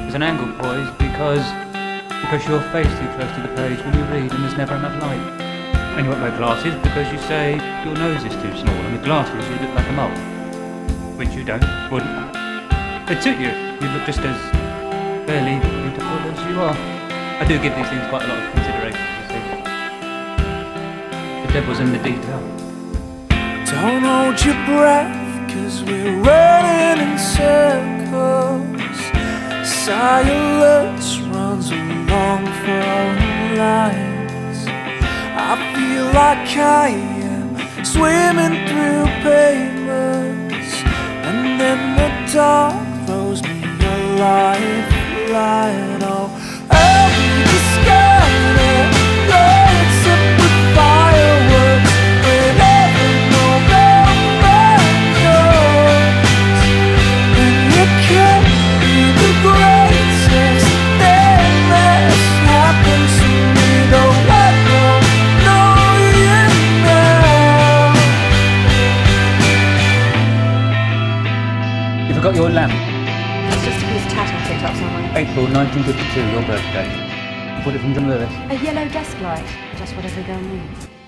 It's an angle poise because your face too close to the page when you read and there's never enough light. And you won't wear glasses because you say your nose is too small and with glasses you look like a mole. Which you wouldn't. They'd suit you. You look just as fairly beautiful as you are. I do give these things quite a lot of consideration, you see. The devil's in the detail. Don't hold your breath, 'cause we're running in circles. Silence runs along phone lines. I feel like I am swimming through pavements, and then the dark throws me a lifeline. Oh, I'll be discovered, lights up with fireworks whenever November goes. And you can't be the greatest thing that's happened to me, though I don't know you now. You forgot your lamp. It's just a piece of tat I picked up somewhere. April 1952, your birthday. You bought it from John Lewis. A yellow desk light, just what every girl needs.